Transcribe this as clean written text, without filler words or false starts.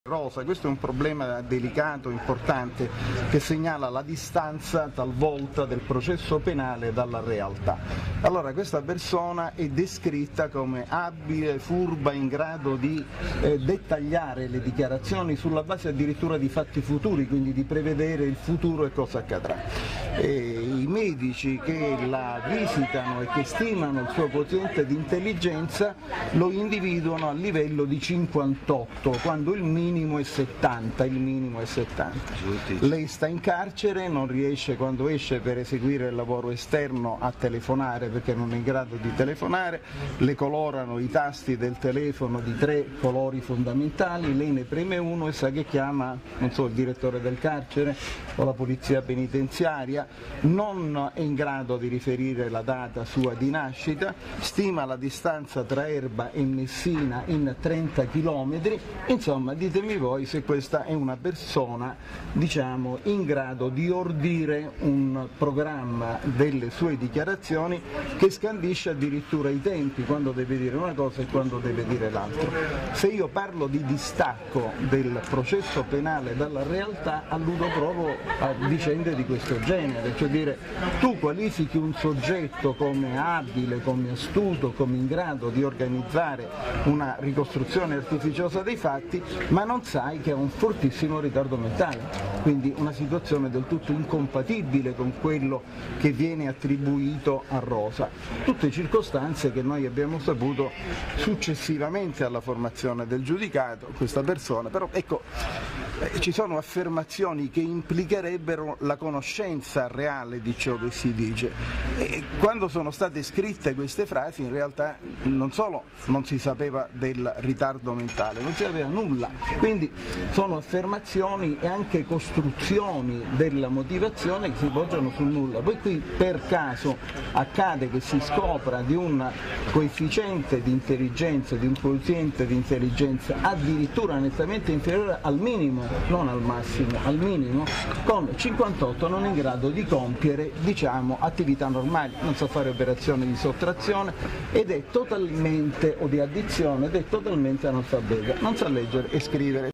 Rosa, questo è un problema delicato, importante, che segnala la distanza talvolta del processo penale dalla realtà. Allora questa persona è descritta come abile, furba, in grado di dettagliare le dichiarazioni sulla base addirittura di fatti futuri, quindi di prevedere il futuro e cosa accadrà. I medici che la visitano e che stimano il suo quoziente di intelligenza lo individuano a livello di 58, quando il minimo è 70, Lei sta in carcere, non riesce quando esce per eseguire il lavoro esterno a telefonare perché non è in grado di telefonare, le colorano i tasti del telefono di 3 colori fondamentali, lei ne preme uno e sa che chiama, non so, il direttore del carcere o la polizia penitenziaria, non è in grado di riferire la data sua di nascita, stima la distanza tra Erba e Messina in 30 km, insomma ditemi voi se questa è una persona, diciamo, in grado di ordire un programma delle sue dichiarazioni che scandisce addirittura i tempi, quando deve dire una cosa e quando deve dire l'altro. Se io parlo di distacco del processo penale dalla realtà, alludo proprio a vicende di questo genere, cioè dire tu qualifichi un soggetto come abile, come astuto, come in grado di organizzare una ricostruzione artificiosa dei fatti, ma non sai che ha un fortissimo ritardo mentale, quindi una situazione del tutto incompatibile con quello che viene attribuito a Rosa. Tutte circostanze che noi abbiamo saputo successivamente alla formazione del giudicato, questa persona, però ecco, ci sono affermazioni che implicherebbero la conoscenza reale di ciò che si dice. E quando sono state scritte queste frasi, in realtà non solo non si sapeva del ritardo mentale, non si sapeva nulla, quindi sono affermazioni e anche costruzioni della motivazione che si poggiano sul nulla. Poi qui per caso accade che si scopra di un coefficiente di intelligenza, di un quoziente di intelligenza addirittura nettamente inferiore al minimo, non al massimo, al minimo, con 58 non in grado di compiere, diciamo, attività normali, non sa fare operazioni di sottrazione ed è totalmente, o di addizione, ed è totalmente analfabeta, non sa leggere e scrivere.